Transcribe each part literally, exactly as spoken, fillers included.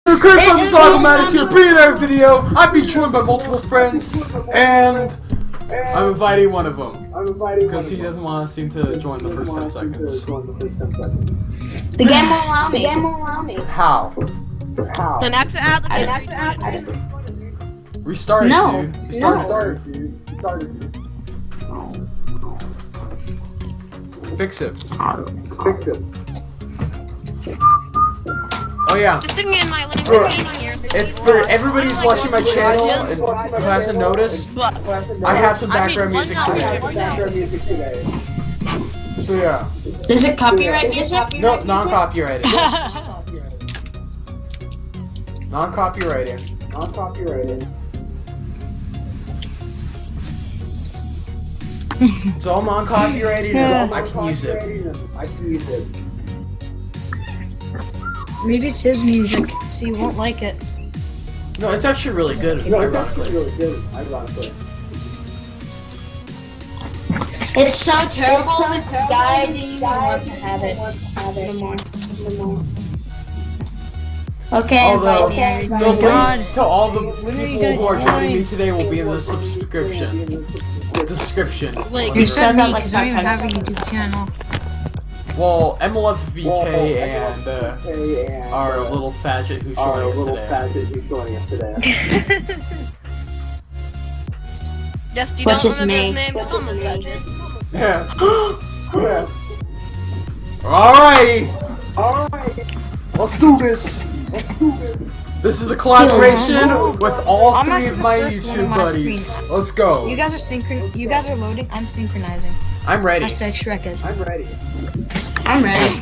Chris from the Dogmatis here, bringing another video. I'm being joined by multiple friends, and I'm inviting one of them because he doesn't want to seem to join the first ten seconds. The game won't allow me. The game won't allow me. How? How? An extra applicant. Restart it, no. dude. Restart it. Fix it. Fix it. Oh yeah. Just sitting in my living For, room here. if for everybody who's watching my channel and who hasn't noticed, I have some background music today. So yeah. Is it copyright music? No, non-copyrighted. Non-copyrighted. Non-copyrighted. It's all non-copyrighted and I can use it. I can use it. Maybe it's his music, so you won't like it. No, it's actually really good, ironically. Really good, ironically. It's so terrible with the guy that you want to have it. No more. Okay, although okay, the links to all the people who are joining me today will be in the subscription. Description. Like, you said me because I don't even have a YouTube channel. Well, M L F V K and uh, our little fadget who's joining us today. Just you Which don't is remember me. his name, but I'm a legend. Yeah. Yeah. Alrighty. Alright. Let's do this. Let's do this. This is the collaboration with all I'm three not of my the first one YouTube on my buddies. screen. Let's go. You guys are synchron. You guys are loading. I'm synchronizing. I'm ready. Hashtag Shrek is. I'm ready. I'm ready.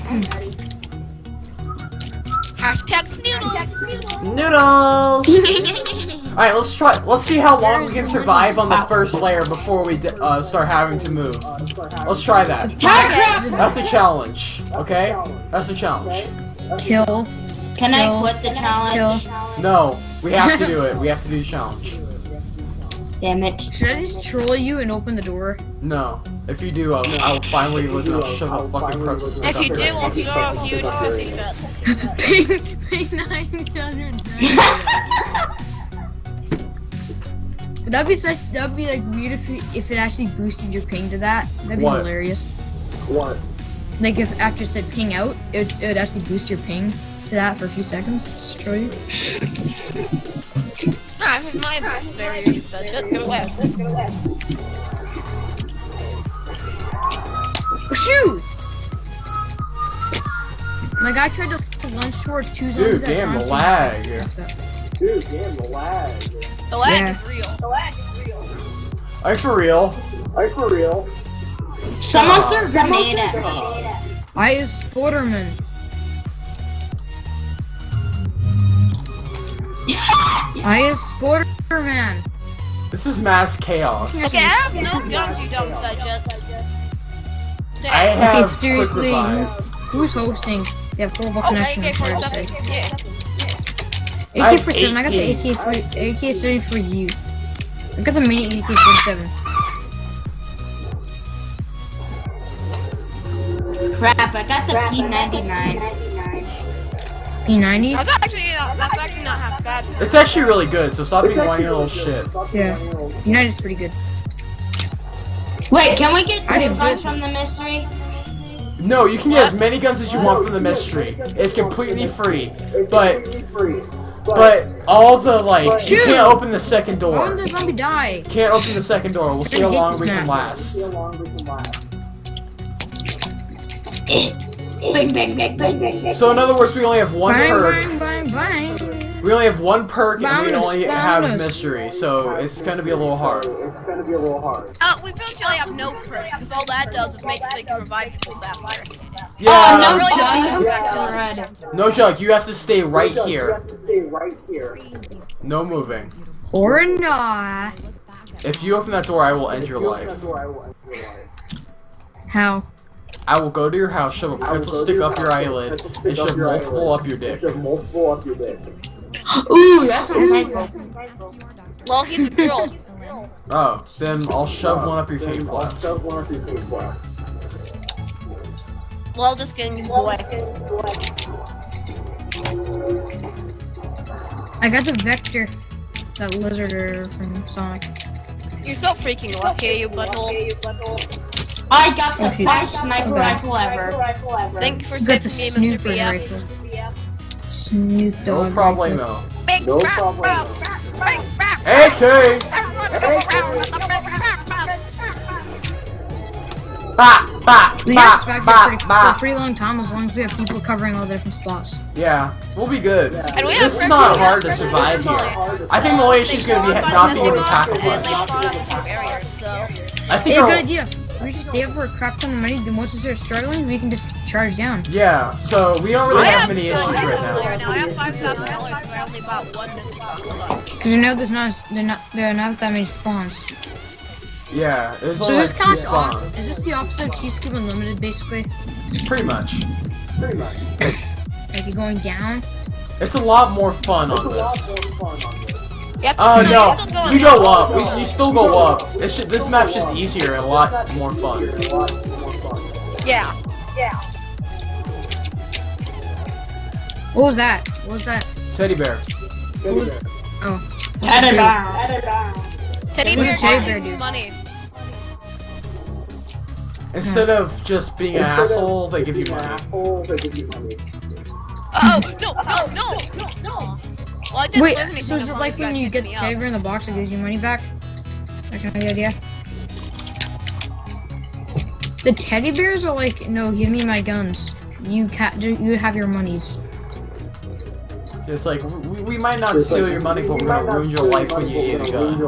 Hashtag noodles. Noodles. All right, let's try. Let's see how long we can survive on the first layer before we uh, start having to move. Let's try that. That's the challenge. Okay, that's the challenge. Kill. Can Kill. I quit the challenge? Kill. No, we have to do it. We have to do the challenge. Damn it. Should I just troll you and open the door? No. If you do, I'll, I'll finally look and I'll shove a fucking pretzel stick If up you your do, I'll head. throw a huge pussy fit. Pay, pay nine hundred. That'd be such. That'd be like weird if you, if it actually boosted your ping to that. That'd be What? hilarious. What? Like if after it said ping out, it would, it would actually boost your ping to that for a few seconds. Troll you. Ah, my barrier said just go away. Oh, shoot! My guy tried to launch towards two zones. Dude, at damn the once. lag. Dude, damn the lag. The lag Yeah. is real. The lag is real. Are you for real? Are you for real? Someone Uh, threw a grenade at me. I is Sporterman. I is Sporterman. This is mass chaos. Okay, I have no guns, you dumb fudges. I have Okay, seriously, quick revive. Who's hosting? They have horrible Oh, connection. A K I'm sorry to say. forty-seven. Yeah. I A K have forty-seven. I got the A K forty, A K thirty for you. I got the mini A K forty-seven. Crap, I got the P ninety-nine. P ninety? That's actually, uh, that's actually not half bad. It's actually really good, so stop being whiny little shit. Yeah. United's pretty good. Wait, can we get I two did guns good. from the mystery? No, you can get as many guns as you want from the mystery. It's completely free. But but all the like you Shoot! can't open the second Why door. did the zombie die? Can't open the second door. We'll see how long we can last. Bang, bang, bang, bang, bang, bang. So in other words, we only have one Bang, perk. bang, bang, bang. We only have one perk and we Bonus, only have bonus. mystery, so it's gonna be a little hard. It's gonna be a little hard. Uh, we potentially have no perks, because all that does is make it so you can revive people after. Yeah, Oh, no really jug. doesn't. no jug. You have to stay right here. No moving. Or not. If you open that door, I will end your life. How? I will go to your house, shove a pretzel stick up your eyelid, and shove multiple up your dick. Ooh, that's nice. Well, he's a girl. Oh, then I'll shove one up your tape flap. Well, just kidding, he's a boy. I got the Vector, that lizard from Sonic. You're so freaking lucky, you butthole. I got the Okay. best sniper Okay. rifle ever. Thank you for You got the saving me, Mister snooper B F. rifle. Snoop No Dogg. problemo. Big No rap, problem. rap, rap, rap, A K! Ba, ba, We ba, have survived for a ba, pretty, for a ba. pretty long time as long as we have people covering all the different spots. Yeah, we'll be good. And we have This is not friends- hard to survive here. I think the only issue is going to be not being able to pack a And they punch. spawn up in two areas, so. I think Hey, our- good idea. We should save for a crap ton of money. The most we start struggling, we can just charge down. Yeah, so we don't really I have have many no, issues I have right no now. right now. I have five thousand dollars, but I only bought one mystery box left. Because you know there's not, there not, there are not that many spawns. Yeah, there's So only this like two kind of spawns. is this the opposite of Cheese Cube Unlimited, basically? Pretty much. Like you're going down. It's a lot more fun on this. Yep. Oh no, no, you're still going we go down. up. We, you still go up. It's ju- this map's just easier and a lot more fun. Yeah. Yeah. What was that? What was that? Teddy bear. Oh. Teddy bear. Teddy What bear did Teddy Bear takes do? money. Instead of just being an asshole, they give you money. Oh, no, no, no, no, no. Well, I didn't Wait, lose anything so is as it long like as when guys you picked get the me Teddy up. Bear in the box, it gives you money back? That kind of idea. The teddy bears are like, no, give me my guns. You ca you have your monies. It's like, we, we might not steal your money, but we're gonna ruin your life when you eat a gun.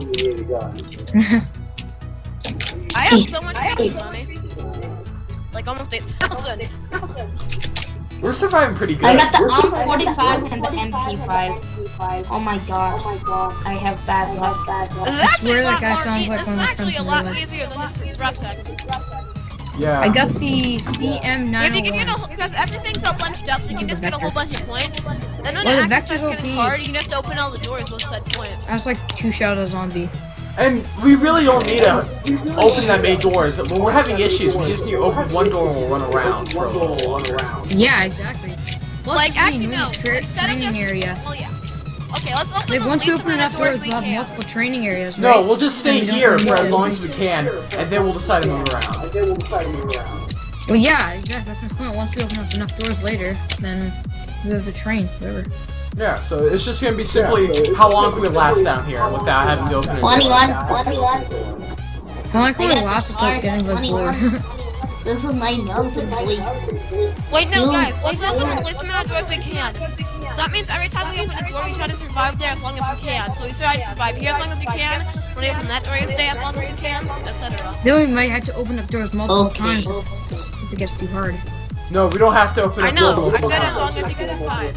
I have so much freaking money. Like almost eight thousand. We're surviving pretty good. I got the M forty-five and the M P five. Oh my god. I have bad luck. This is I actually swear a lot that guy more sounds e- like this one is of my actually friends a in lot real life. easier than this drop set. Yeah. I got the C M Because you nine can oh get a, one. because everything's all bunched up, so you can just get a whole bunch of points. Then when Well, the it actually vector's starts getting O P. hard, you can just open all the doors with said points. That's like two shot of zombie. And we really don't need to open that many doors. When we're having issues, we just need to open one door and we'll run around for a little while. Yeah, exactly. Well, Like, it's a actually, new no. tra Instead of training just- area. Oh yeah. Okay, let's let's Like look once at we least open amount enough of doors doors, we we'll have can. multiple training areas, right? No, we'll just stay We don't here need for to- as long as we can, and then we'll decide to move around. Well, yeah, exactly. That's my point. Once we open up enough doors later, then we have to train, whatever. Yeah, so it's just gonna be simply how long can we last down here without having to open a door. twenty-one. twenty-one. I like I when it got lasts the without card, getting like bored. twenty-one. This is my mountain place. Wait, no, Dude, guys, let's wait, open no. the least amount of doors we can. So that means every time we open a door, we try to survive there as long as we can. So we try to survive here as long as we can. When we open that door, you stay as long as we can, et cetera. Then we might have to open up doors multiple Okay. times if, if it gets too hard. No, we don't have to open I a door know. I multiple said as long times. as you can survive.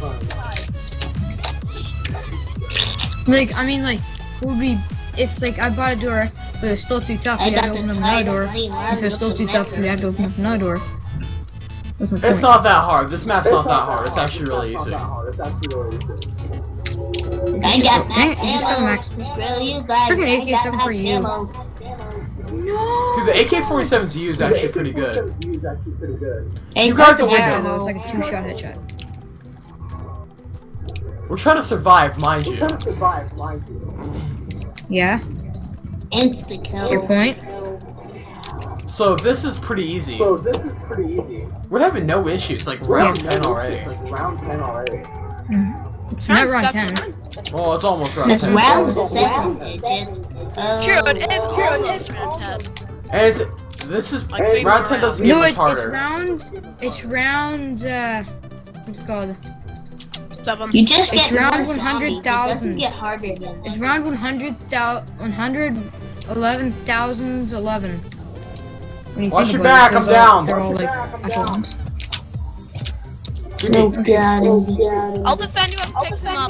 Like, I mean, like, it would be if like I bought a door, but it's still too tough. I We had got to the open up another title door. twenty-one If it's still with too the tough, we have to open up another door. That's my It's point. not that hard. This map's not that hard. It's actually really easy. I got Dang max it, you just got ammo. max. Screw you guys. Freaking I A K got seven max for you. ammo. Dude, the A K forty-seven to you is actually pretty good. I You got the got Yeah, window. though, it's like a two-shot headshot. We're trying to survive, mind you. Yeah, Insta your kill. point. So this is pretty easy. We're having no issues, like round Yeah. ten already. It's not round ten. Well, it's almost round It's ten. round seven digits. True, Oh. it is almost round ten. And it's, this is, Like, three round more ten doesn't rounds. get No, much it, it's harder. round. It's round. Uh, what's it called? Seven. You just It's get round more one hundred zombies. It doesn't thousand. get harder than It's this. round one hundred thousand, one hundred eleven thousand eleven. When you Watch think your about back, it, I'm they're all- down. They're all like actual ones. Give Oh me, god. I'll defend you if it picks him up.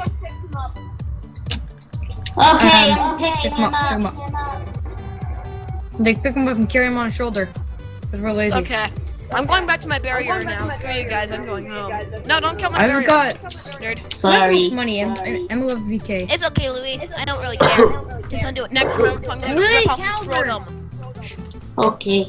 Okay, Um, I'm pick picking him him up, pick him up. They pick him up and carry him on a shoulder. Cause we're lazy. Okay. I'm going back to my barrier now. Screw you guys, I'm going home. No, don't kill my I've barrier. got Nerd. Sorry. money. I'm, I'm, I'm eleven V K. It's okay, Louis. I don't really care. Just undo it. Next round, so I'm gonna Louis rip off his Calvert. scrotum. Okay.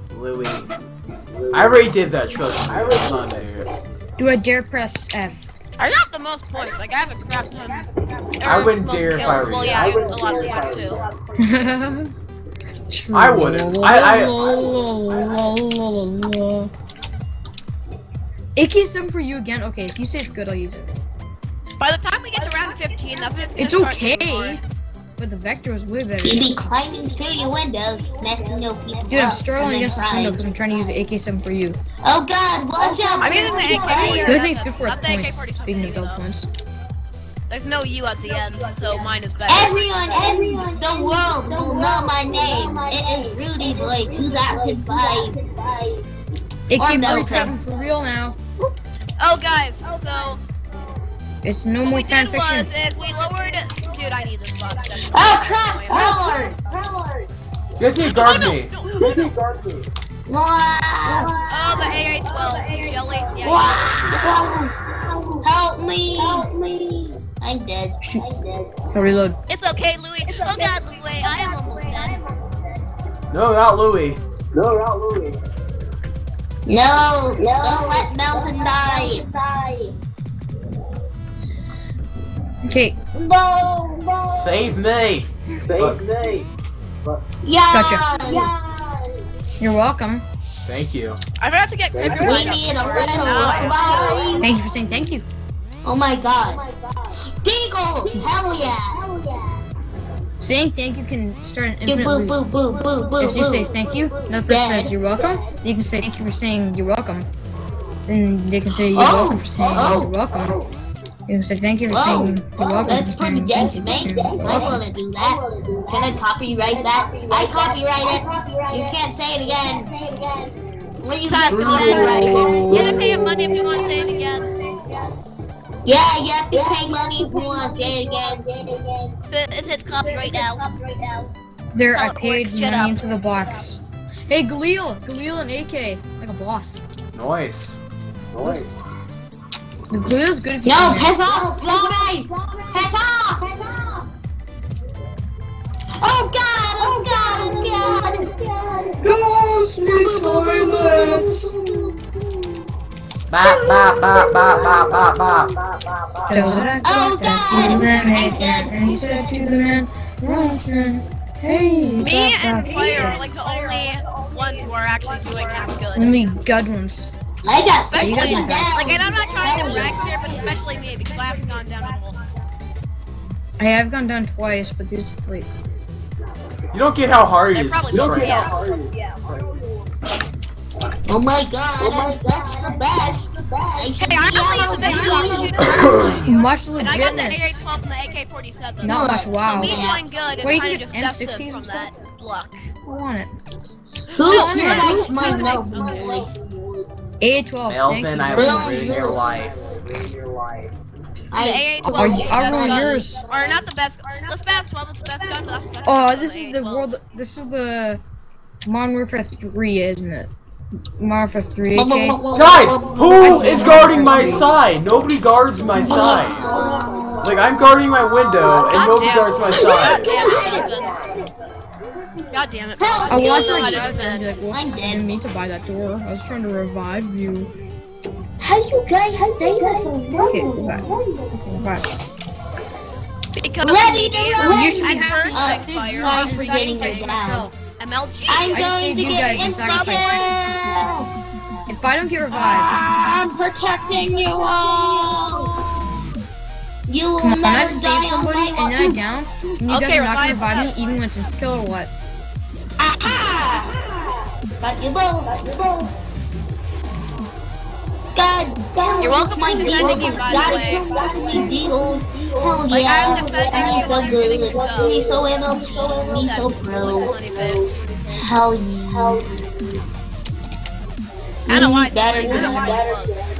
Louis. I already did that, trust me. It's not there. Do I dare press F? I got the most points. Like I have a crap ton. I or wouldn't most dare if kills. I were Well, you. yeah, I a lot of points too. I wouldn't. I- I- A K seven for you again? Okay, if you say it's good, I'll use it. By the time we get to round fifteen, that's when it's gonna It's start okay, getting hard. but the vector was way better. You be climbing through your windows, messing your people Dude, I'm up, struggling and then against this window crying. because I'm trying to use the A K seven for you. Oh God, watch out! I'm using the A K The other forty-seven. thing's good for Not the A K points. forty-seven Speaking of though. double points. There's no U at the end, so mine is better. Everyone in the world will know my name. It is Rudy Boy two thousand five. A K no. forty-seven for real now. Oh, guys, so It's no what more we fan did was fiction. is we lowered. Dude, I need this box. That's Oh crap! Power! You guys need to guard me. Wow! Oh, the A A twelve. Jelly. Yeah. Wow! Help me! I'm dead. Shoot. I'm dead. I'll reload. It's okay, Louis. Oh God, Louis, I am almost dead. No, not Louis. No! Don't let Melton die! Okay, No! No! Save me. Yeah! Gotcha. Yeah! you're welcome. Thank you. I forgot to get quicker. We need a little revive! Thank you for saying thank you. Oh my god! Deagle! Hell yeah! Saying thank you can start an Boo infinite boo loop. boo boo boo boo If you say boo. thank you, another person Yeah. says you're welcome. You can say thank you for saying you're welcome. Then they can say you're Oh. welcome for saying Oh. you're welcome. You can say thank you for Whoa, saying you're welcome that's for pretty saying thank you good, for saying man. you're I welcome. wanna do that. Can I copyright that? I copyright it. You can't say it again. Well, you Guys, just come on. copyright You it. have to pay him money if you want to say it again. Yeah, you have to pay money if you want to say it again. So it hits copyright now. There, How I it paid works, shut money up. into the box. Hey, Galil! Galil and A K. Like a boss. Nice. The Galil's good if you No, can piss off! No, guys! Piss off! Oh god! Oh god! Oh god! Boo, boo, boo, boo, boo. Bop, bop, bop, bop, bop, bop, bop. Oh god! I'm dead. And he said to the man, Robinson, hey, Me bop, and bop. Player are like the only ones who are actually doing half good. Only good ones. I got Especially, fifteen down. like, and I'm not trying to rank here, but especially me because I haven't gone down at all. I have gone down twice, but this wait. You don't get how hard it They're is probably to both train. yeah. Oh my god, I'm such the best. I should Hey, I be only yellow, use the big baby. box shooter. Much And I got the A A legitness. twelve and the A K forty-seven. Not much So wow. me doing good is Well, you kind can of just get M destined sixties from and that luck. I want it. Who No, likes no, my no, milk okay. voice? A twelve, thank Melvin, you. I very will much. ruin your life. The I A A twelve Are is you- the I'll best ruin gun. yours. Or not the best. The Spaz twelve is the best gun, but that's the second Oh, one, this the is A A the twelve. world. This is the Modern Warfare three, isn't it? Modern Warfare three, A K. Guys, who is guarding my side? Nobody guards my side. Like, I'm guarding my window, and nobody guards my side. God damn it. Help I me. want to I like didn't grab it and be like, I'm whoops, I dead. didn't mean to buy that door. I was trying to revive you. How you guys stay this so Okay, go back. Okay, back. Because Ready to me run. You should be and happy. first Uh, like fire, sorry I'm for forgetting getting to this use down. M L G. I'm I going saved to you get guys and sacrificed instructed. If I don't get revived, I'm protecting you all. You will come on, I never save die on somebody my and then I down, and you Okay, guys are not gonna revive revive me even when it's in skill or what? Aha! Got you both. Got you both. God damn, You're welcome my for deals. defending you, by the Gotta way. come back to me deals. Hell Like, yeah. I'm defending Me you so while you're getting good. kicked out. Me so M L T. Me so pro. Hell yeah. I don't know why. Me better I don't know why than it was.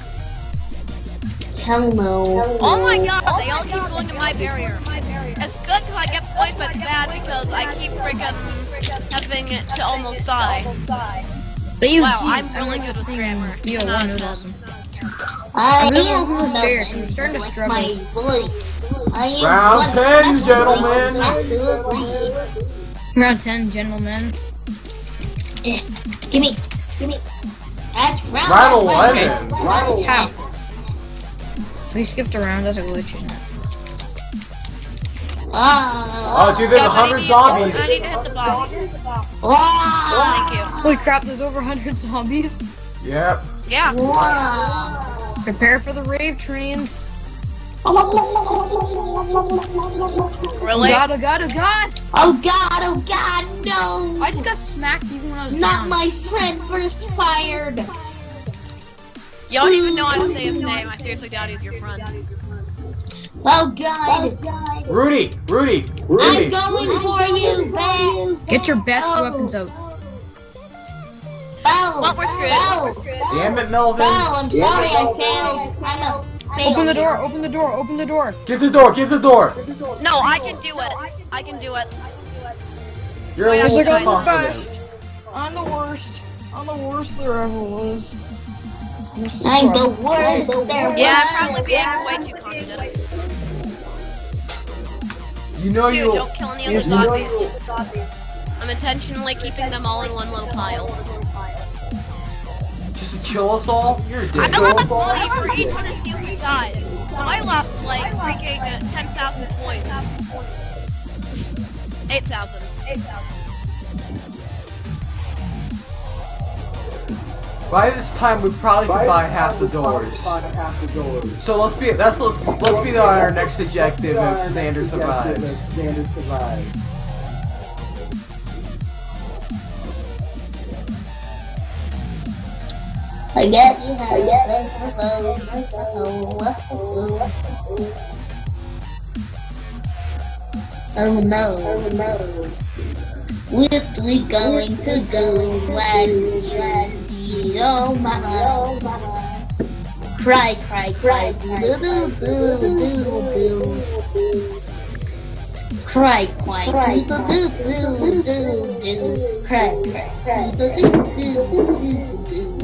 Hell no. Oh my god, they all keep going to my barrier. It's good till I get points, but it's bad because I keep freaking having it to almost die. But you Wow, keep, I'm really good with grammar. B O Not one a was ten. awesome. I I really am want to fair, 'cause nothing I'm starting to like struggle. my voice. I am Round one ten, second gentlemen. voice. Have to agree. Round ten, gentlemen. Eh, Give me, give me. That's round Round eleven. eleven. How? We skipped around, that's a glitch, isn't it? Ah. Oh, dude, there's a hundred zombies. I need to hit the box. Wow. Thank you. Holy crap, there's over one hundred zombies. Yep. Yeah. Wow. Prepare for the rave trains. Really? Oh god, oh god, oh god! Oh god, oh god, no! I just got smacked even when I was Not down. my friend first fired! You don't even know how to say his name. I seriously doubt he's your friend. Oh god! Rudy, Rudy, I'm Rudy. going for you, man! Get your best Oh. weapons out. Bell! Well, we're screwed. Bell! Damn it, Melvin. Bell, I'm sorry, I failed. I'm a failure. Open the door, open the door, open the door. Get the door, get the door. No, I can do it. I can do it. You're a Wait, I little was too like, I'm the confident. best. I'm the worst. I'm the worst there ever was. I'm the worst there Yeah, was. I'm probably being way too confident. You know Dude, you. don't kill any other zombies. I'm intentionally keeping them all in one little pile. Just to kill us all? You're a dick. I left money for each one of you who died. So I left like freaking uh, ten thousand points. eight thousand. eight thousand. By this time, we probably could buy half the doors. So let's be that's let's let's be on our next objective if Xander survives. I guess you have Oh no, oh no. What we going to do when you see your mama? Cry, cry, cry, do do do do do. Cry, cry, do do do do do. Cry, cry, do do do do do.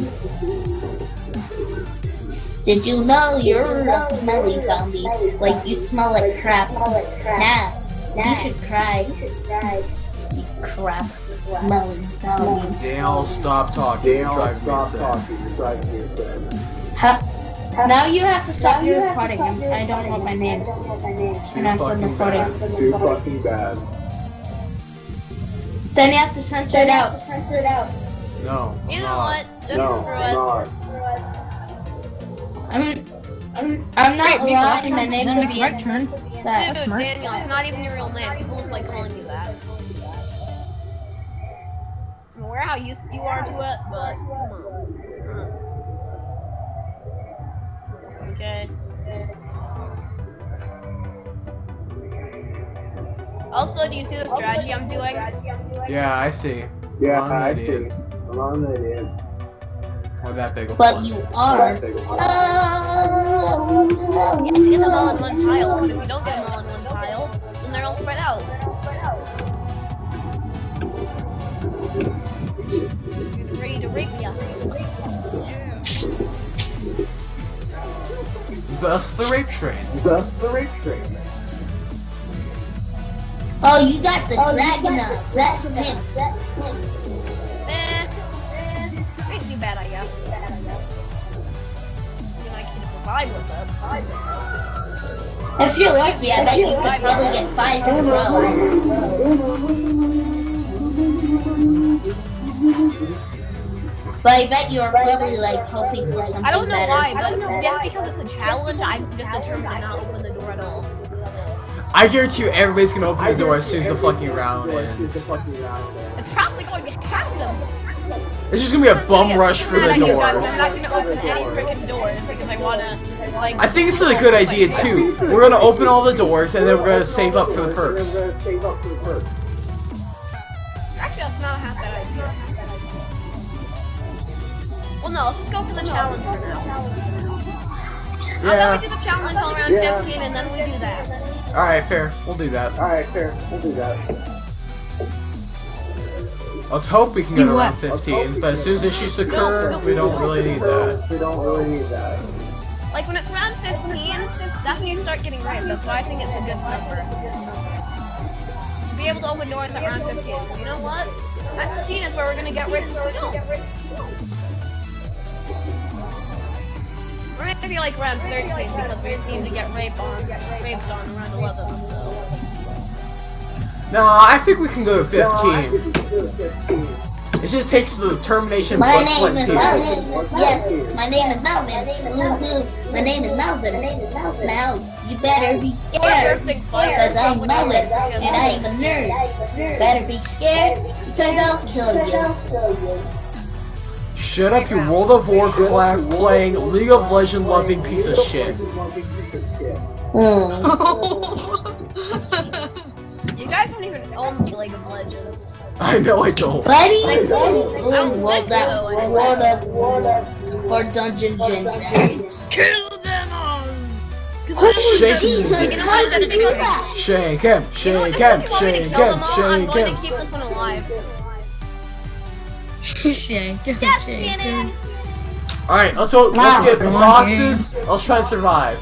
Did you know you're a smelly zombies? Like you smell like crap. Nah, you should cry. You crap smelling zombies. Dale, stop talking. You're driving me insane. Ha now you have to stop your recording. I'm, I don't want my name. And I'm done recording. Too fucking bad. Then you have to censor it out. No. You I'm know not. what? Just No, screw I'm it. not. I'm, I'm, I'm not Wait, allowing my name then to it's be my in turn. that. Dude, Daniel, it's not even your real name. People just like calling you that. I'm aware how used you are to it, but come on. Okay. Also, do you see the strategy I'm doing? Yeah, I see. Yeah, I'm not I an see. idiot. I'm on the idiot. Or that big of But one. you are. Big one. Oh, You have to get them all in one pile, because if you don't get them all in one pile, then they're all spread out. You're ready to rape me, Thus the rape train. Thus the rape train. oh, you got the dragon up. That's him. Eh, eh, ain't too bad, I guess. I mean, I can survive with it. If you're lucky, I bet you could probably get five in a row. But I bet you're probably like hoping for something I don't know better. why, but just because it's a challenge, I'm just determined to not open the door at all. I guarantee you everybody's gonna open the door as soon as the fucking round The ends. fucking round. It's probably going to happen. It's just gonna be a bum rush for the I'm not doors. gonna open any freaking doors because I wanna, like... I think it's a good idea too. We're gonna open all the doors and then we're gonna save up for the perks. Save up for the perks. Actually, that's not half bad idea. Well, no, let's just go for the challenge for now. And then Yeah. we do the challenge until round Yeah. fifteen, and then we do that. Alright, fair. We'll do that. Alright, fair. We'll do that. Let's hope we can go Do to round what? fifteen, but as soon as issues occur, we don't really need that. We don't really need that. Like, when it's round fifteen, that's when you start getting raped. That's why I think it's a good number. To be able to open doors at round fifteen. You know what? At fifteen is where we're gonna get raped if we don't. Or maybe like round thirteen because we seem to get raped on, raped on around eleven. So. No, I think we can go to fifteen. It just takes the termination My blood, name sweat, is and tears. Melvin. Yes, my name is Melvin. Woo-hoo. My name is Melvin. Now, you better be scared because I'm Melvin and I'm a nerd. Better be scared because I'll kill you. Shut up, you World of Warcraft playing League of Legends loving piece of shit. Hmm. You guys don't even own League of Legends. I know I don't. Buddy, I don't Ooh, well, think that so, anyway. World of War or Dungeons and Dragons. Kill them all! Shake Jesus, him, how did you do that? shake him, You know what, shake because him, if you want me to shake kill him, them all, I'm shake going him. to keep this one alive. Shake, Yes, shake. Shannon! Alright, let's go, let's get Come on, boxes. Let's try to survive.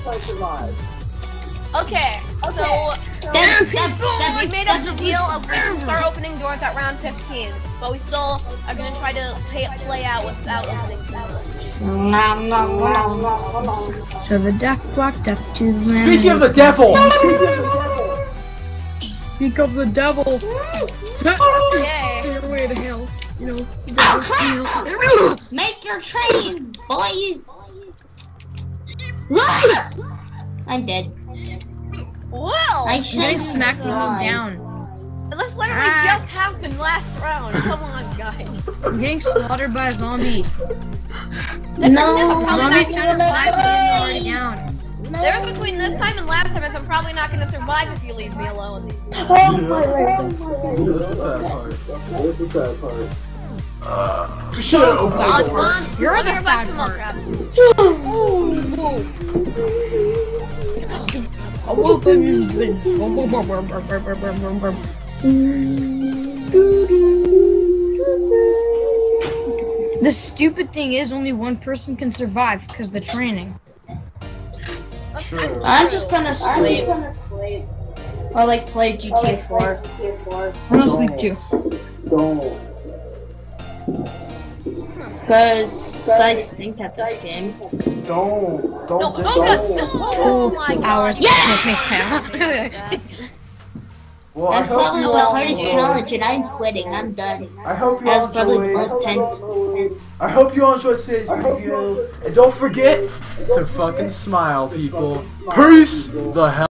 Okay, so That, that, that, we made up the deal of we can start opening doors at round fifteen, but we still are going to try to pay, play out without opening doors. Nom, nom, nom, nom, nom. So the duck walked up to the lamb. Speaking of the devil, Speak of the devil. Yay. Your way to hell. You know. Oh, crap. Make your trains, boys. Ah! I'm dead. Well, I I'm should getting smacked and moved down. this literally Ah. just happened last round. Come on, guys. I'm getting slaughtered by a zombie. No, Zombies trying to fight me and already down. no. There was between this time and last time, I'm probably not going to survive if you leave me alone. this is the sad part. This is the part. You should have opened Come the on, doors. You're I'll the be right back bad to part. The stupid thing is only one person can survive because of the training. True. I'm just gonna sleep. Or like play G T A four. I'm gonna sleep too. Don't. Cause I stink at this game. Don't, No, don't do oh, God, that. oh my God. Hours. Yeah! Well, I That's hope probably you the all hardest enjoyed. challenge and I'm quitting. I'm done. I hope you all That's probably the enjoyed. most tense. I hope you all enjoyed today's video. And don't forget to fucking smile, people. Peace the hell.